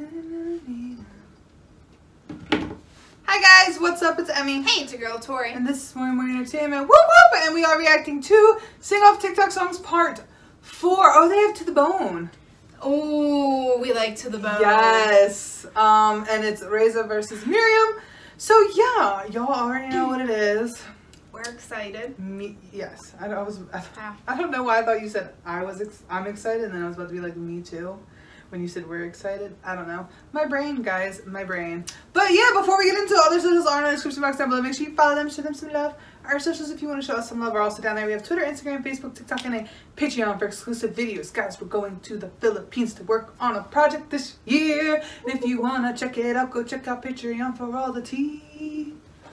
Hi guys, what's up? It's Emmy. Hey, it's your girl Tori. And this is Morning Morning Entertainment. Whoop whoop! And we are reacting to Sing Off TikTok Songs Part 4. Oh, they have To The Bone. Oh, we like To The Bone. Yes. And it's Reza versus Miriam. So yeah, y'all already know what it is. We're excited. Yes. I don't know why I thought you said I'm excited, and then I was about to be like, me too. When you said we're excited, I don't know. My brain, guys, my brain. But yeah, before we get into all their socials are in the description box down below. Make sure you follow them, show them some love. Our socials, if you want to show us some love, are also down there. We have Twitter, Instagram, Facebook, TikTok, and a Patreon for exclusive videos. Guys, we're going to the Philippines to work on a project this year. And if you want to check it out, go check out Patreon for all the tea.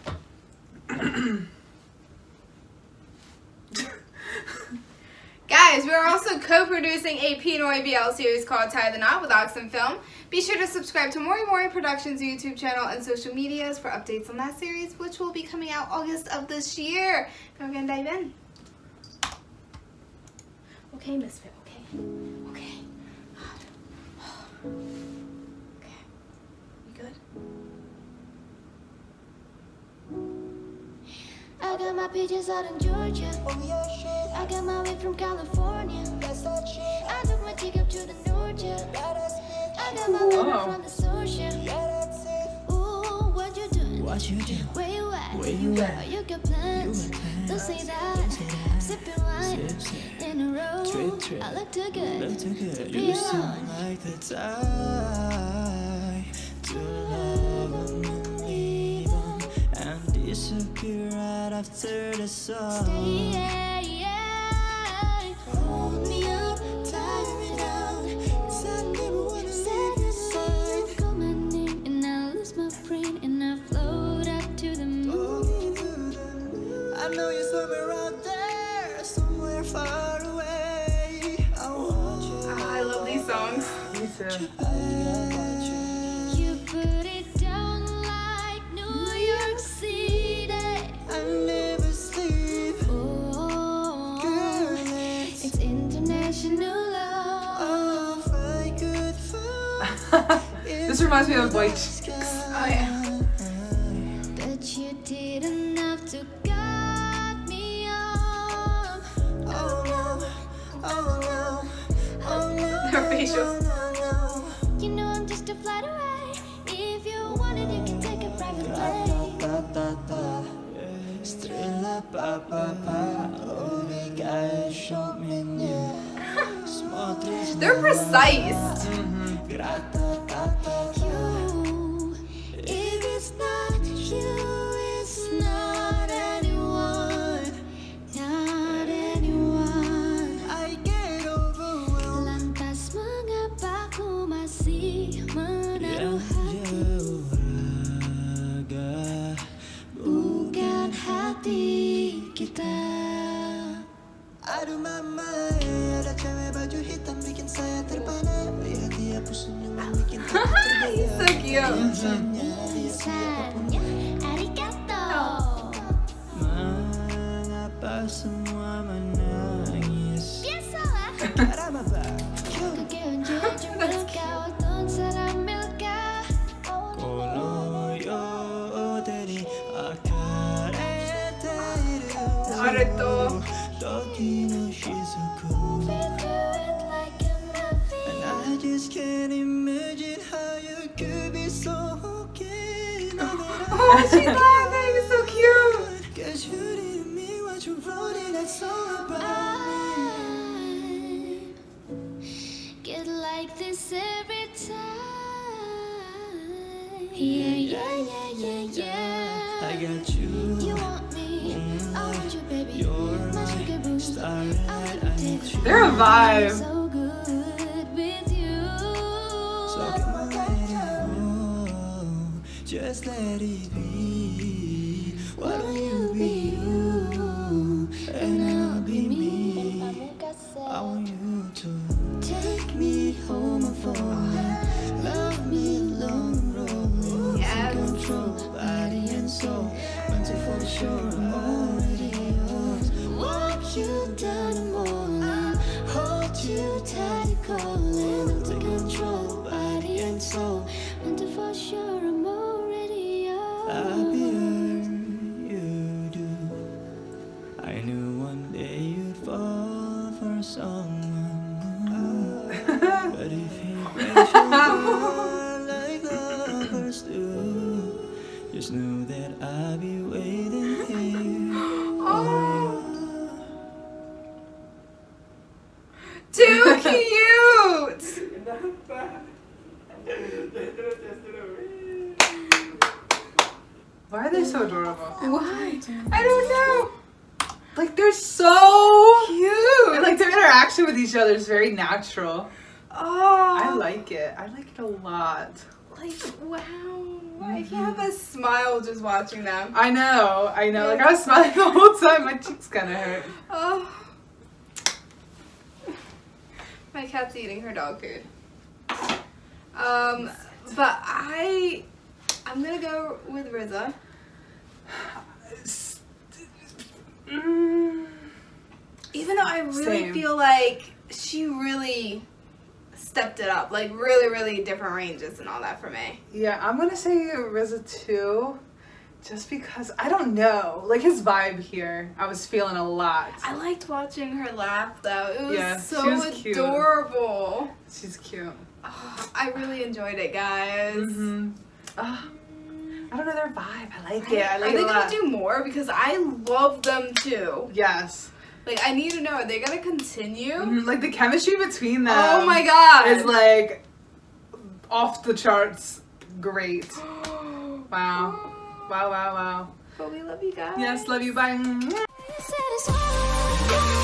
Guys, we're also co-producing a Pinoy BL series called Tie the Knot with Oxen Film. Be sure to subscribe to Mori Mori Productions YouTube channel and social medias for updates on that series, which will be coming out August of this year. Now we're gonna dive in. Okay, Misfit. Okay. Okay. Okay. You good? I got my peaches out in Georgia. I got my weed from California. I took my chick up to the North, yeah. I got my water from the source, yeah. Ooh, what you doing? What you doing? Where you at? Where you at? Oh, you got plans? Don't say that. Sipping wine in a row. Trip. I look too good. To be You seem alone. like the type to love 'em and leave 'em and disappear right after the song. Yeah. Hold me up, tie me down. 'Cause I never wanna leave your side. Call my name and I lose my brain and I float up to the moon. I know you're somewhere out there, somewhere far away. I want you. I love these songs. Me too. You put it down like New York City. I never sleep. Oh, Girl, it's international love. oh, if I could find This reminds me of White Chicks. Oh yeah. But you did enough to cut me off. Oh no, oh no, oh no. Their facials. You know I'm just a flight away. If you want it, you can take a private plane. Strela pa pa pa, Omega show menu. They're precise. You, if it's not you, it's not anyone. Not anyone. I get overwhelmed. Lantas mengapa ku masih menaruh hati? Raga, Bukan hati kita. aduh mama, ada cewek baju hitam bikin saya terpana. Lihat dia senyum bikin hati He's so cute. Misalnya, arigato. Mengapa semua menangis? Biasalah. Karababa, Kagak jujur kau tuh seramilkah? Koloyo dari akareteru. Naruto. Toki no shizuku. We do it like a movie. And I just can't imagine how you could be so okay. Oh, she's laughing. It's so cute. Cause you didn't mean what you wrote in that song about me. I get like this every time. Yeah. I got you. You want me, I want you, baby. You're My sugar boo. starlight. I'll I take need you. They're a vibe. so good with you. So come on, let it go. Just let it be. Why don't you be you? And I'll be me. I want you to take me home and falling. Love me long and rolling. Yes. Control body and soul. Until for sure I'm already yours. Walk you down the morning. Hold you tight, calling. To control body and so And for sure I'm already yours. happier you do. I knew one day you'd fall for someone new. But if he breaks your heart like lovers do, just know that I'll be waiting here. Too cute! Why are they so adorable? Why? I don't know. Like they're so Cute. and like their interaction with each other is very natural. Oh, I like it. I like it a lot. like wow. I can't have a smile just watching them. I know. Like I was smiling the whole time. My cheeks kind of hurt. Oh. My cat's eating her dog food. But I'm gonna go with RZA. Even though I really Same. feel like she really stepped it up, like really different ranges and all that for me. Yeah, I'm gonna say RZA too, just because I don't know, like his vibe here, I was feeling a lot. I liked watching her laugh though. It was Yeah, she so was cute. adorable. She's cute. Oh, I really enjoyed it, guys. I don't know their vibe. I like it. I like Are it they a gonna lot. do more? Because I love them too. Yes. Like, I need to know, are they gonna continue? Like the chemistry between them. Oh my god! Is like off the charts. Great. Wow. Wow. But we love you guys. Yes, love you. Bye. Satisfied.